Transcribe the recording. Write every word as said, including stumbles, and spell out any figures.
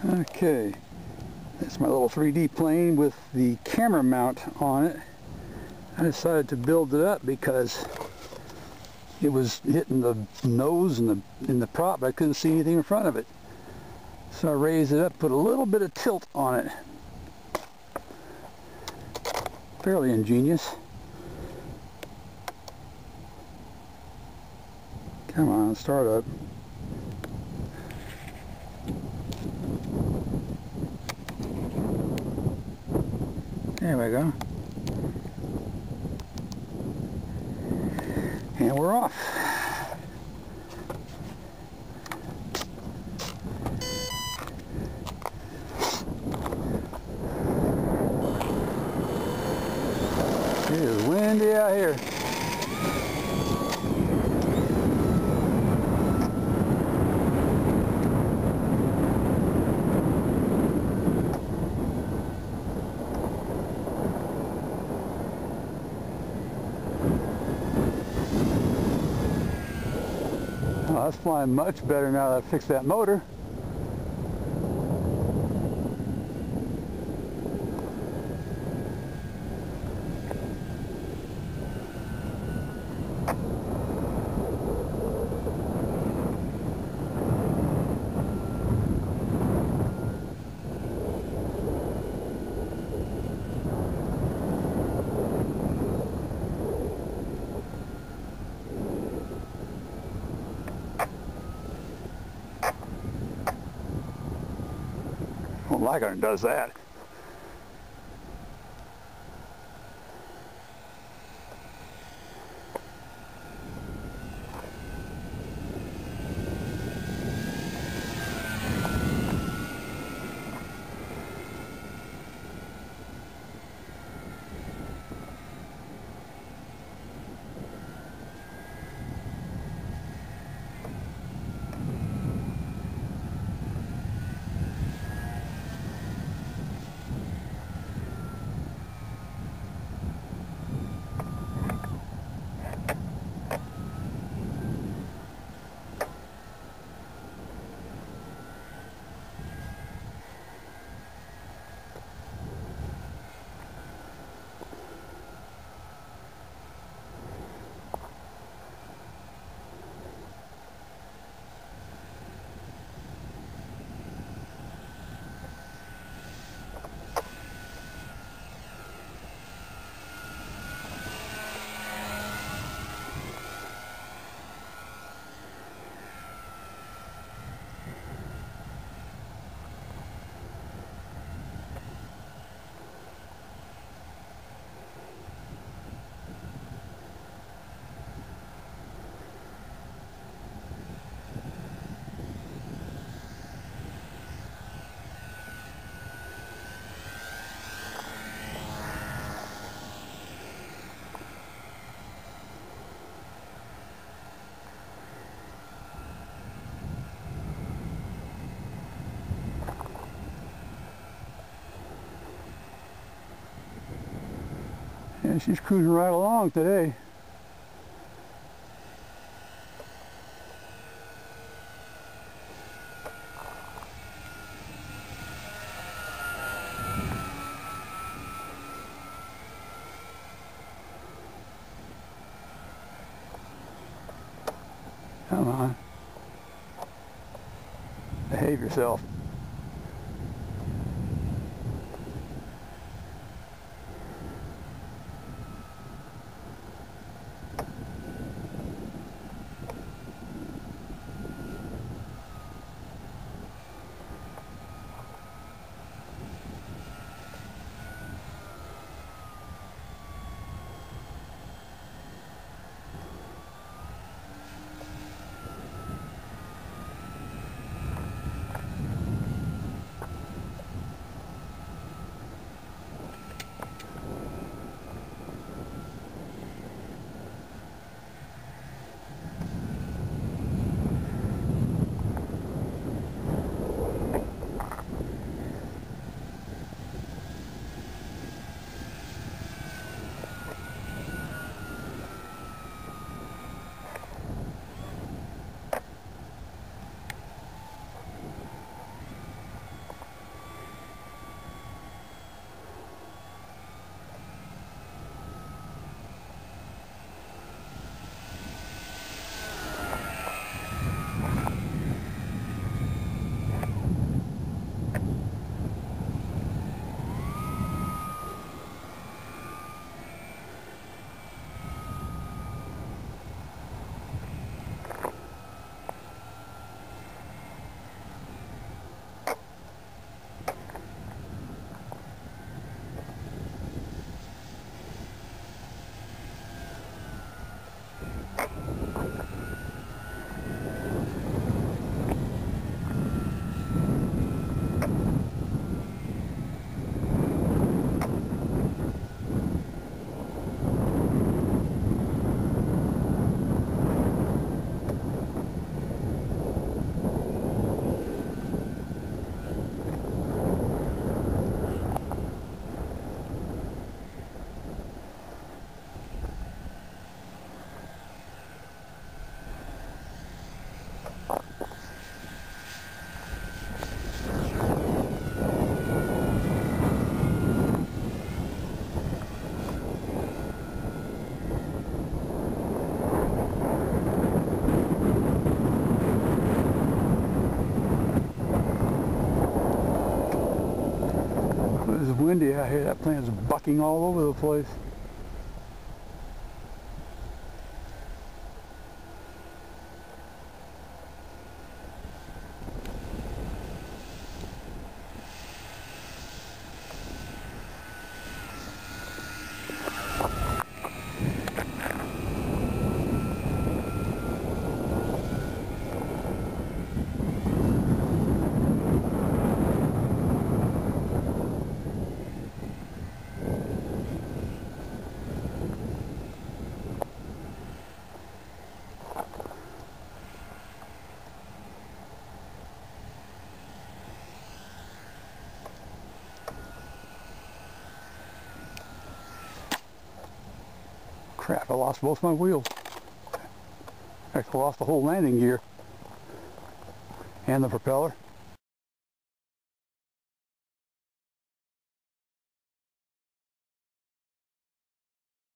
Okay, that's my little three D plane with the camera mount on it. I decided to build it up because it was hitting the nose and the in the prop, but I couldn't see anything in front of it. So I raised it up, put a little bit of tilt on it. Fairly ingenious. Come on, start up. There we go. And we're off. It is windy out here. Oh, that's flying much better now that I fixed that motor. I don't like it when it does that. And she's cruising right along today. Come on. Behave yourself. windy out here. That plane's bucking all over the place. Crap, I lost both my wheels. In fact, I lost the whole landing gear and the propeller.